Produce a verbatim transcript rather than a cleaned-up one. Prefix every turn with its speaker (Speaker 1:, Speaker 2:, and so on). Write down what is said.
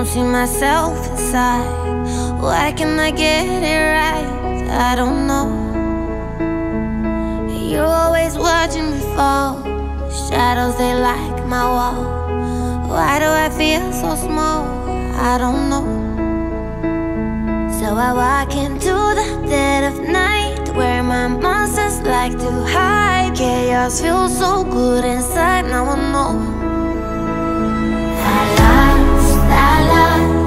Speaker 1: see myself inside. Why can't I get it right? I don't know. You're always watching me fall. Shadows, they like my wall. Why do I feel so small? I don't know. So I walk into the dead of night, where my monsters like to hide. Chaos feels so good inside, now I know. I lost, I lost